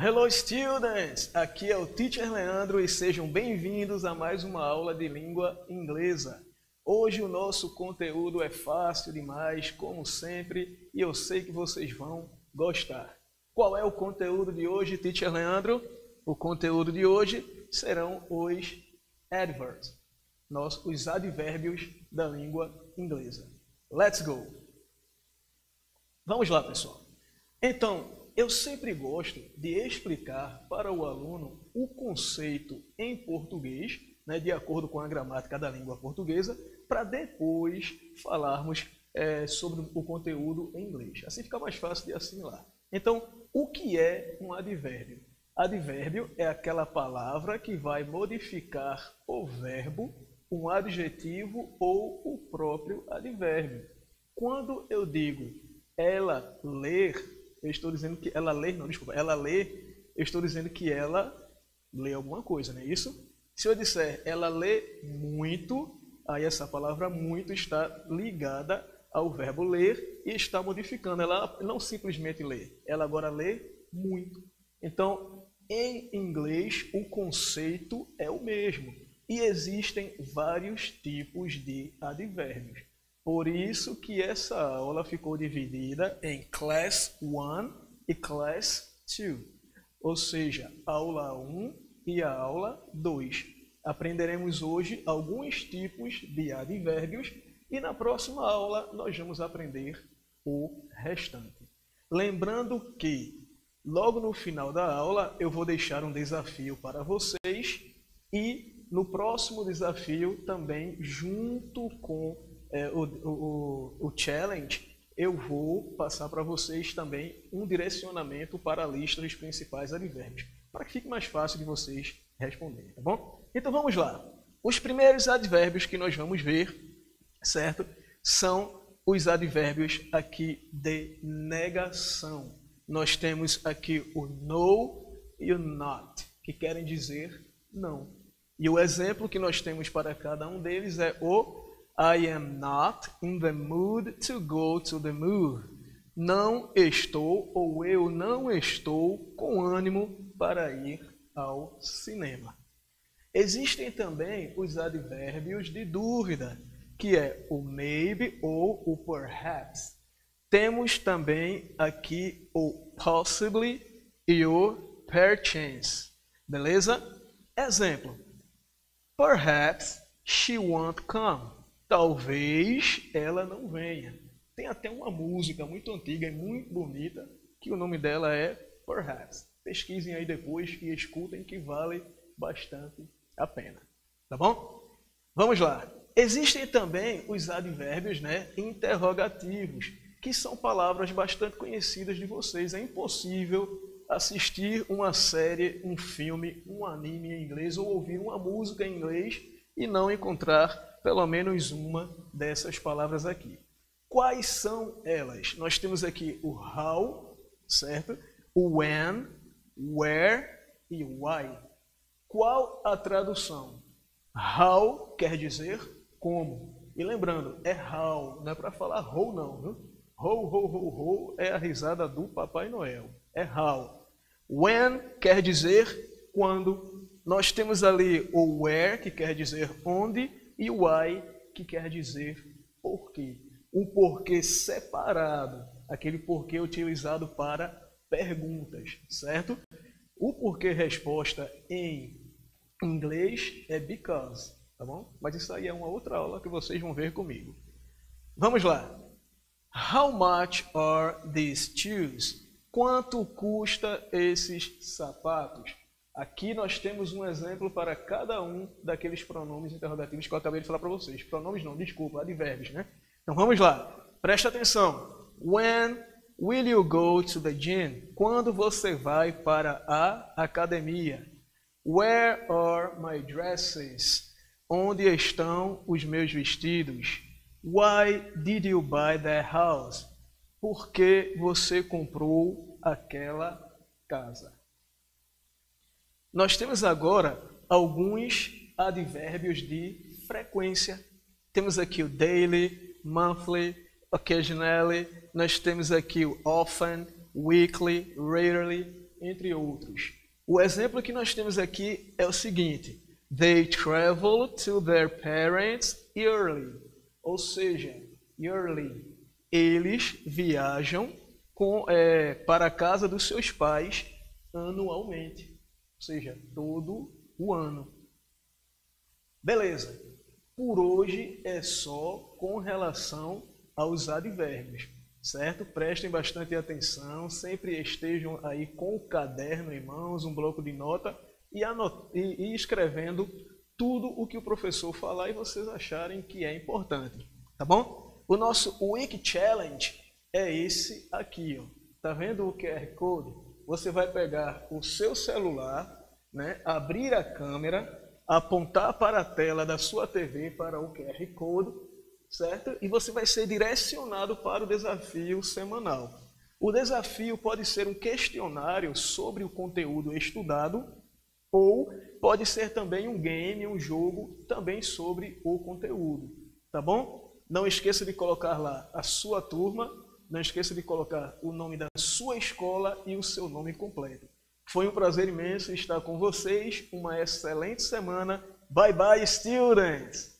Hello students! Aqui é o Teacher Leandro e sejam bem-vindos a mais uma aula de língua inglesa. Hoje o nosso conteúdo é fácil demais, como sempre, e eu sei que vocês vão gostar. Qual é o conteúdo de hoje, Teacher Leandro? O conteúdo de hoje serão os adverbs, os advérbios da língua inglesa. Let's go! Vamos lá, pessoal. Então, eu sempre gosto de explicar para o aluno o conceito em português, de acordo com a gramática da língua portuguesa, para depois falarmos sobre o conteúdo em inglês. Assim fica mais fácil de assimilar. Então, o que é um advérbio? Advérbio é aquela palavra que vai modificar o verbo, um adjetivo ou o próprio advérbio. Quando eu digo ela ler, eu estou dizendo que ela lê, não, desculpa, ela lê, eu estou dizendo que ela lê alguma coisa, não é isso? Se eu disser ela lê muito, aí essa palavra muito está ligada ao verbo ler e está modificando. Ela não simplesmente lê, ela agora lê muito. Então, em inglês, o conceito é o mesmo e existem vários tipos de advérbios. Por isso que essa aula ficou dividida em Class 1 e Class 2, ou seja, aula 1 e a aula 2. Aprenderemos hoje alguns tipos de advérbios e na próxima aula nós vamos aprender o restante. Lembrando que logo no final da aula eu vou deixar um desafio para vocês e no próximo desafio também junto com o challenge, eu vou passar para vocês também um direcionamento para a lista dos principais advérbios, para que fique mais fácil de vocês responderem, tá bom? Então vamos lá. Os primeiros advérbios que nós vamos ver, certo? São os advérbios aqui de negação. Nós temos aqui o no e o not, que querem dizer não. E o exemplo que nós temos para cada um deles é o I am not in the mood to go to the movie. Não estou ou eu não estou com ânimo para ir ao cinema. Existem também os advérbios de dúvida, que é o maybe ou o perhaps. Temos também aqui o possibly e o perchance. Beleza? Exemplo. Perhaps she won't come. Talvez ela não venha. Tem até uma música muito antiga e muito bonita que o nome dela é Perhaps. Pesquisem aí depois e escutem que vale bastante a pena. Tá bom? Vamos lá. Existem também os advérbios interrogativos, que são palavras bastante conhecidas de vocês. É impossível assistir uma série, um filme, um anime em inglês ou ouvir uma música em inglês e não encontrar pelo menos uma dessas palavras aqui. Quais são elas? Nós temos aqui o how, certo? O when, where e why. Qual a tradução? How quer dizer como. E lembrando, é how, não é para falar how não, viu? Ho é a risada do Papai Noel. É how. When quer dizer quando. Nós temos ali o where, que quer dizer onde, e o why, que quer dizer porquê. Um porquê separado, aquele porquê utilizado para perguntas, certo? O porquê resposta em inglês é because, tá bom? Mas isso aí é uma outra aula que vocês vão ver comigo. Vamos lá. How much are these shoes? Quanto custa esses sapatos? Aqui nós temos um exemplo para cada um daqueles pronomes interrogativos que eu acabei de falar para vocês. Pronomes não, desculpa, advérbios, né? Então vamos lá, presta atenção. When will you go to the gym? Quando você vai para a academia? Where are my dresses? Onde estão os meus vestidos? Why did you buy that house? Por que você comprou aquela casa? Nós temos agora alguns advérbios de frequência. Temos aqui o daily, monthly, occasionally. Nós temos aqui o often, weekly, rarely. entre outros. O exemplo que nós temos aqui é o seguinte: They travel to their parents yearly. Ou seja, yearly. Eles viajam para a casa dos seus pais anualmente. Ou seja, todo o ano. Beleza. Por hoje é só com relação aos advérbios, certo? Prestem bastante atenção, sempre estejam aí com o caderno em mãos, um bloco de nota e escrevendo tudo o que o professor falar e vocês acharem que é importante, tá bom? O nosso Week Challenge é esse aqui, ó. Tá vendo o QR Code? Você vai pegar o seu celular, né? Abrir a câmera, apontar para a tela da sua TV para o QR Code, certo? E você vai ser direcionado para o desafio semanal. O desafio pode ser um questionário sobre o conteúdo estudado ou pode ser também um game, um jogo também sobre o conteúdo, tá bom? Não esqueça de colocar lá a sua turma, não esqueça de colocar o nome da sua escola e o seu nome completo. Foi um prazer imenso estar com vocês. Uma excelente semana. Bye bye, students!